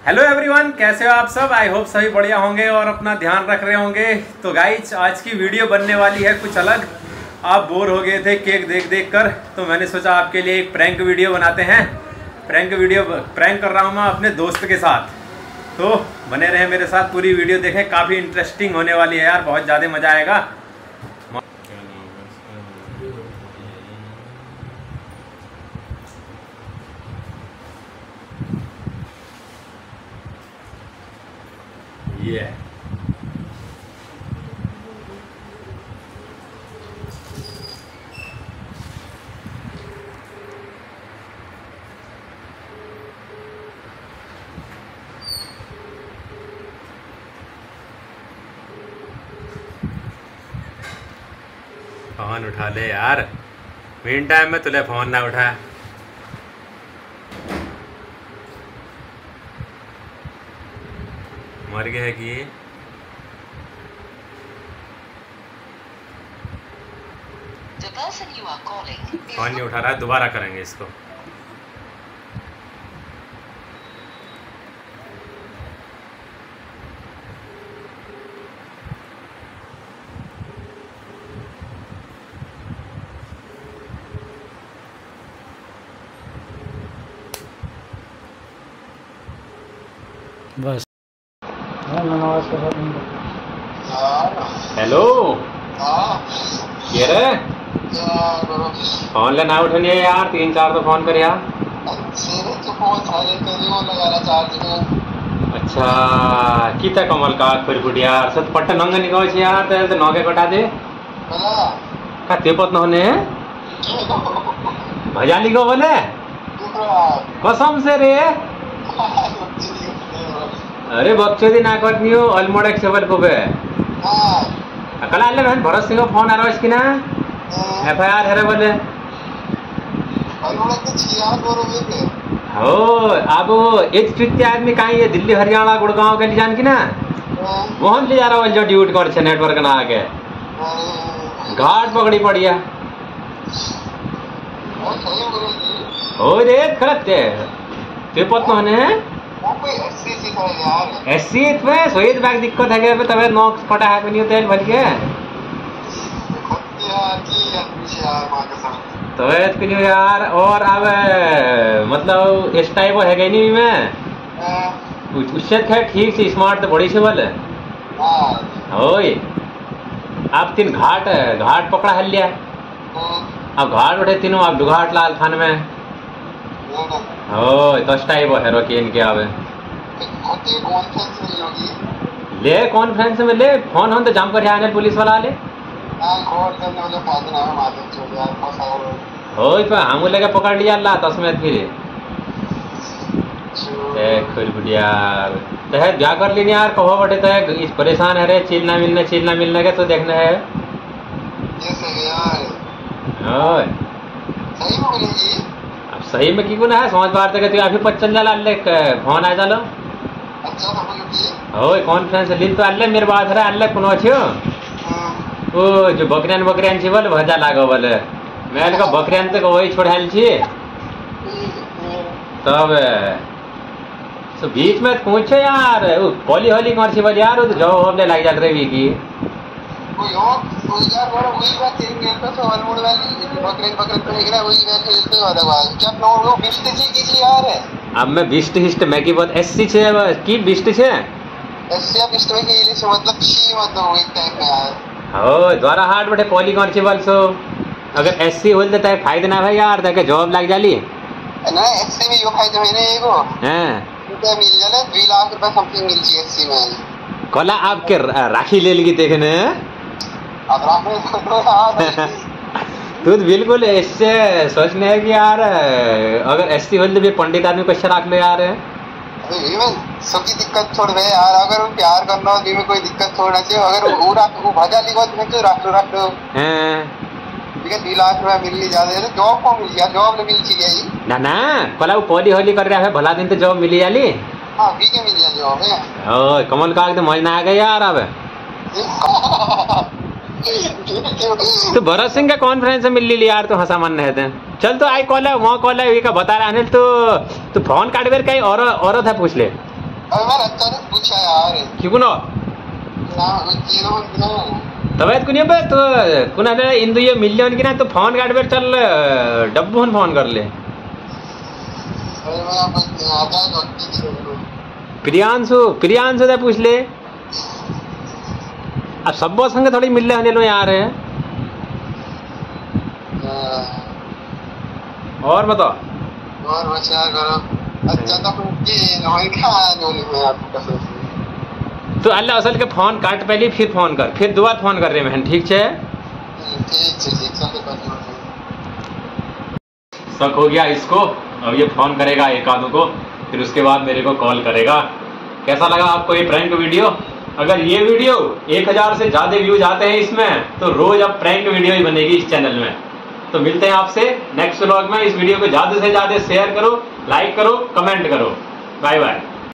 Hello everyone, कैसे हो आप सब। आई होप सभी बढ़िया होंगे और अपना ध्यान रख रहे होंगे। तो गाइज आज की वीडियो बनने वाली है कुछ अलग। आप बोर हो गए थे केक देख देख कर, तो मैंने सोचा आपके लिए एक प्रैंक वीडियो बनाते हैं। प्रैंक कर रहा हूँ मैं अपने दोस्त के साथ। तो बने रहे मेरे साथ, पूरी वीडियो देखें, काफ़ी इंटरेस्टिंग होने वाली है यार, बहुत ज़्यादा मज़ा आएगा। ये फोन उठा ले यार, मेन टाइम में तुले फोन ना उठा। मर गया है कि फोन नहीं उठा रहा है, दोबारा करेंगे इसको। बस हेलो, ये रे फोन लेना उठनी है यार, 3-4 तो फोन कर यार। अच्छा किता कमल का फिर यार सत पट्टा नंगा निकाल छे यार, तेरे तो नौके कटा दे का तेपत न होने भजा लिखो बोले कसम से रे। अरे बक्चोदी ना करनी हो अल्मोड़ा के सेवल को बे कल आले बहन भरत सिंह का फोन आ रहा है इसकी ना FIR है रे बोले। हो अब एक तृतीय आदमी कहाँ ये दिल्ली हरियाणा गुड़गांव के लिए जान की ना मोहन ले जा रहा है जो ड्यूटी कर छे नेटवर्क ना आके घाट पकड़ी पड़िया हो रे खरत ते पत होने SC में सोईद बैग दिक्कत है के तबे नॉक्स फटा है नहीं तेल भर के तो के लिए यार। और अब मतलब इस टाइप है गई नहीं मैं उससे खैर ठीक से स्मार्ट तो बड़ी से बोले ओए आप 3 घाट पकड़ा है लिया अब घाट उठे तीनों आप दुघाट लाल थान में ओ तो टाइप है रोकीन के आवे ले कॉन्फ्रेंस में ले फोन हम तो जाम कर आने पुलिस वाला ले हो हम लेके पकड़ लिया ला तस्में फिर यार तो है क्या कर ली यार कहो बटे तो है इस परेशान है रे चिलना मिलने के तो देखना है अब सही में की ना है समझ बात है तू अभी पच चल जाला ले फोन आ जालो हो कॉन्फ्रेंस लिन तो अल्ले मेरे बात रे अल्ले कोनो छियो ओ जो बकरियान छी बोले भजा लागो बोले मैं का बकरियान तक वही छोड़ाल छी तब तो बीच में पूछे यार वो होली होली कर छी बोले यार तो जवाब होने लग जात रे वी की अब मैं बिस्ट हिस्ट मैं की बात SC छे की बिस्ट छे SC बिस्ट में के लिए मतलब शी मतलब एक टाइप में यार हो द्वारा हार्ड बटे पॉलीगॉन से बोल सो अगर SC होल देता है फायदा ना भाई यार देखे जॉब लग जाली ना SC में यो फायदा है ना एगो हां तो मिल जाले 2 लाख रुपए समथिंग मिल छी SC में कला आपके राखी ले लगी देखने अब राखी तू बिल्कुल इससे सोचने है कि यार अगर SC होल तो पंडित आदमी कैसे रख ले यार सबकी दिक्कत छोड़ दे यार, अगर वो प्यार करना हो में कोई दिक्कत छोड़ना चाहिए। अगर वो भजा लिखो तो रख लो ठीक है 2 लाख रुपया मिल जाते तो जॉब को मिल गया, जॉब मिल चाहिए ना कला वो पॉली होली कर रहा है भला दिन तो जॉब मिली जाली हाँ भी के मिल जाए जॉब है। ओ कमल का एकदम मजा आ गया यार। अब तो भरत सिंह का कॉन्फ्रेंस में मिल ली यार, तो हंसा मन है चल तो आई कॉल है वहाँ कॉल है का बता रहा है तो फोन काट बेर कहीं औरत है पूछ ले अबे मैं अचानक पूछा यार क्यों कुनो ना जीरो ना तबेत कुनिया बे तो कुना दे इंदु ये मिलियन की ना तो फोन काट बेर चल डब्बू फोन कर ले अरे मैं अब आता है प्रियांशु से पूछ ले अब सब संग थोड़ी मिल रहे लो यार है और बताओ और बचा करो अच्छा तो ये नहीं खा जो मैं आपको कसम तो अल्लाह असल के फोन काट पहले फिर फोन कर फिर दोबारा फोन कर रहे बहन ठीक है शक हो गया इसको अब ये फोन करेगा एक आधों को फिर उसके बाद मेरे को कॉल करेगा। कैसा लगा आपको ये प्रैंक वीडियो? अगर ये वीडियो 1000 से ज्यादा व्यूज आते हैं इसमें तो रोज अब प्रैंक वीडियो ही बनेगी इस चैनल में। तो मिलते हैं आपसे नेक्स्ट व्लॉग में। इस वीडियो को ज्यादा से ज्यादा शेयर करो, लाइक करो, कमेंट करो। Bye bye.